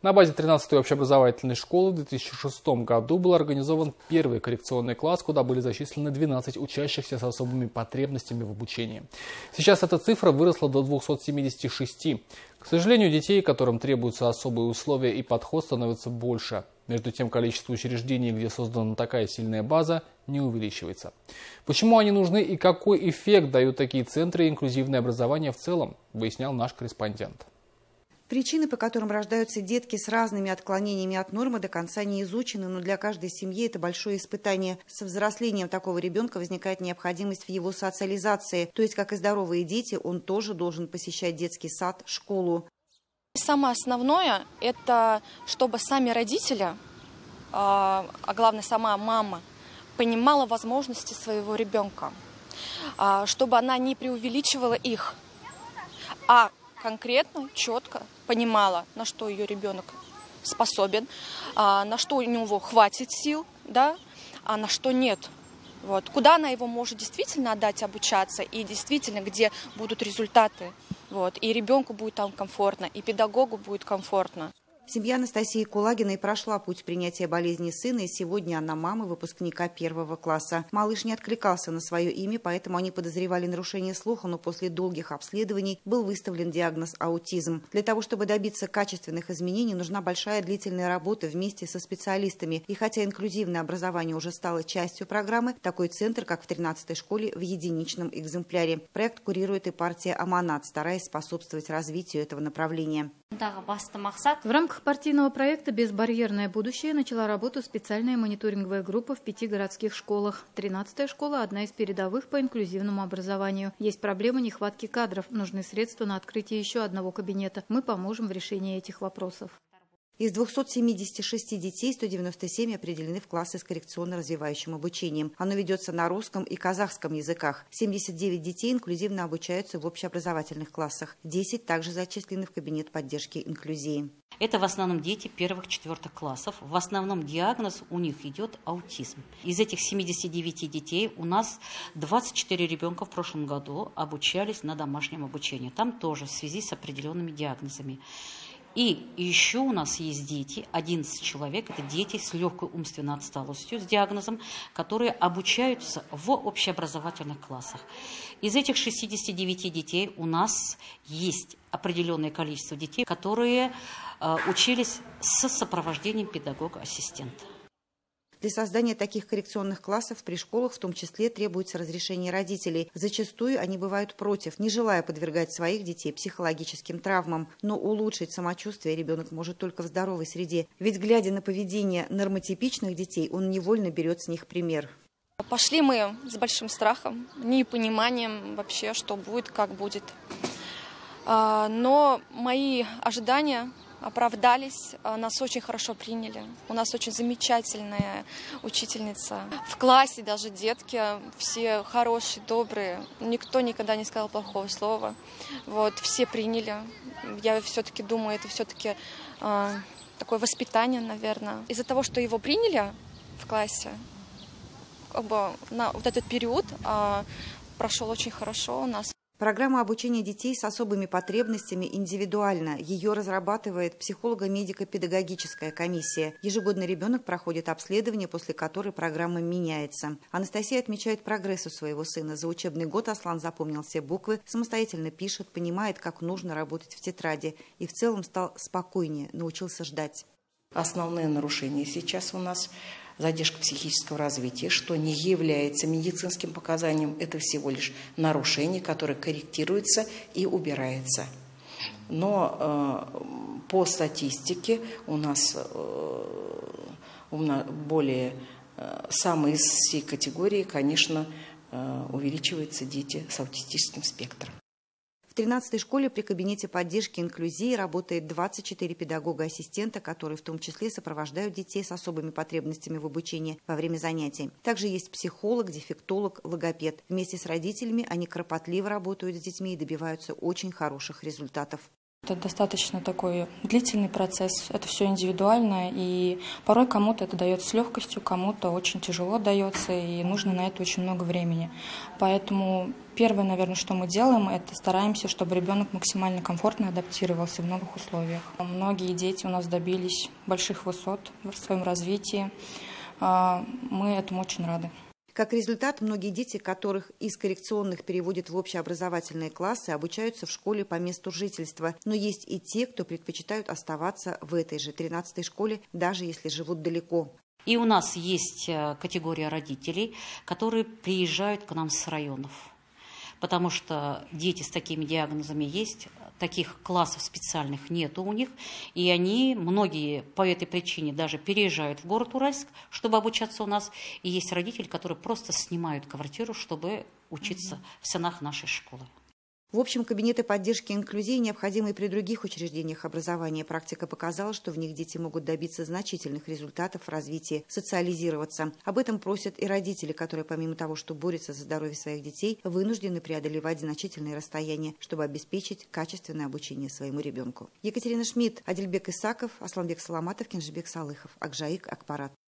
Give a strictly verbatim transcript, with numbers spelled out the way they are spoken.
На базе тринадцатой общеобразовательной школы в две тысячи шестом году был организован первый коррекционный класс, куда были зачислены двенадцать учащихся с особыми потребностями в обучении. Сейчас эта цифра выросла до двухсот семидесяти шести. К сожалению, детей, которым требуются особые условия и подход, становится больше. Между тем, количество учреждений, где создана такая сильная база, не увеличивается. Почему они нужны и какой эффект дают такие центры и инклюзивное образование в целом, выяснял наш корреспондент. Причины, по которым рождаются детки с разными отклонениями от нормы, до конца не изучены, но для каждой семьи это большое испытание. Со взрослением такого ребенка возникает необходимость в его социализации, то есть, как и здоровые дети, он тоже должен посещать детский сад, школу. Самое основное – это чтобы сами родители, а главное сама мама, понимала возможности своего ребенка, чтобы она не преувеличивала их, а конкретно, четко понимала, на что ее ребенок способен, на что у него хватит сил, да, а на что нет. Вот. Куда она его может действительно отдать обучаться и действительно, где будут результаты. Вот. И ребенку будет там комфортно, и педагогу будет комфортно. Семья Анастасии Кулагиной прошла путь принятия болезни сына, и сегодня она мама выпускника первого класса. Малыш не откликался на свое имя, поэтому они подозревали нарушение слуха, но после долгих обследований был выставлен диагноз аутизм. Для того, чтобы добиться качественных изменений, нужна большая длительная работа вместе со специалистами. И хотя инклюзивное образование уже стало частью программы, такой центр, как в тринадцатой школе, в единичном экземпляре. Проект курирует и партия «Аманат», стараясь способствовать развитию этого направления. В рамках партийного проекта «Безбарьерное будущее» начала работу специальная мониторинговая группа в пяти городских школах. тринадцатая школа – одна из передовых по инклюзивному образованию. Есть проблема нехватки кадров, нужны средства на открытие еще одного кабинета. Мы поможем в решении этих вопросов. Из двухсот семидесяти шести детей сто девяносто семь определены в классы с коррекционно-развивающим обучением. Оно ведется на русском и казахском языках. семьдесят девять детей инклюзивно обучаются в общеобразовательных классах. десять также зачислены в кабинет поддержки инклюзии. Это в основном дети первых-четвертых классов. В основном диагноз у них идет аутизм. Из этих семидесяти девяти детей у нас двадцать четыре ребенка в прошлом году обучались на домашнем обучении. Там тоже в связи с определенными диагнозами. И еще у нас есть дети, одиннадцать человек, это дети с легкой умственной отсталостью, с диагнозом, которые обучаются в общеобразовательных классах. Из этих шестидесяти девяти детей у нас есть определенное количество детей, которые э, учились с сопровождением педагога-ассистента. Для создания таких коррекционных классов при школах в том числе требуется разрешение родителей. Зачастую они бывают против, не желая подвергать своих детей психологическим травмам. Но улучшить самочувствие ребенок может только в здоровой среде. Ведь, глядя на поведение нормотипичных детей, он невольно берет с них пример. Пошли мы с большим страхом, непониманием вообще, что будет, как будет. Но мои ожидания оправдались, нас очень хорошо приняли. У нас очень замечательная учительница. В классе даже детки все хорошие, добрые. Никто никогда не сказал плохого слова. Вот, все приняли. Я все-таки думаю, это все-таки э, такое воспитание, наверное. Из-за того, что его приняли в классе, как бы на вот этот период э, прошел очень хорошо у нас. Программа обучения детей с особыми потребностями индивидуальна. Ее разрабатывает психолого-медико-педагогическая комиссия. Ежегодно ребенок проходит обследование, после которой программа меняется. Анастасия отмечает прогресс у своего сына. За учебный год Аслан запомнил все буквы, самостоятельно пишет, понимает, как нужно работать в тетради. И в целом стал спокойнее, научился ждать. Основные нарушения сейчас у нас задержка психического развития, что не является медицинским показанием, это всего лишь нарушение, которое корректируется и убирается. Но э, по статистике у нас э, более э, самые из всей категории, конечно, э, увеличиваются дети с аутистическим спектром. В тринадцатой школе при кабинете поддержки инклюзии работает двадцать четыре педагога-ассистента, которые в том числе сопровождают детей с особыми потребностями в обучении во время занятий. Также есть психолог, дефектолог, логопед. Вместе с родителями они кропотливо работают с детьми и добиваются очень хороших результатов. Это достаточно такой длительный процесс, это все индивидуально, и порой кому-то это дается с легкостью, кому-то очень тяжело дается, и нужно на это очень много времени. Поэтому Первое, наверное, что мы делаем, это стараемся, чтобы ребенок максимально комфортно адаптировался в новых условиях. Многие дети у нас добились больших высот в своем развитии. Мы этому очень рады. Как результат, многие дети, которых из коррекционных переводят в общеобразовательные классы, обучаются в школе по месту жительства. Но есть и те, кто предпочитают оставаться в этой же тринадцатой школе, даже если живут далеко. И у нас есть категория родителей, которые приезжают к нам с районов. Потому что дети с такими диагнозами есть, таких классов специальных нету у них, и они, многие по этой причине даже переезжают в город Уральск, чтобы обучаться у нас, и есть родители, которые просто снимают квартиру, чтобы учиться mm-hmm. в стенах нашей школы. В общем, кабинеты поддержки инклюзии необходимы и при других учреждениях образования. Практика показала, что в них дети могут добиться значительных результатов в развитии, социализироваться. Об этом просят и родители, которые, помимо того, что борются за здоровье своих детей, вынуждены преодолевать значительные расстояния, чтобы обеспечить качественное обучение своему ребенку. Екатерина Шмидт, Адильбек Исаков, Асланбек Саламатов, Кенжебек Салыхов, Акжаик, Акпарат.